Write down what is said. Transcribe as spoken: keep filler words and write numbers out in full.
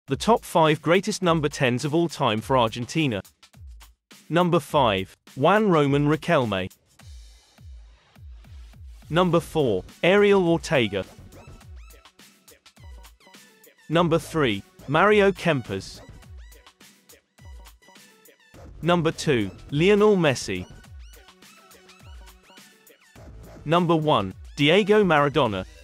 The top five greatest number tens of all time for Argentina. Number five. Juan Roman Riquelme. Number four. Ariel Ortega. Number three. Mario Kempes. Number two. Lionel Messi. Number one. Diego Maradona.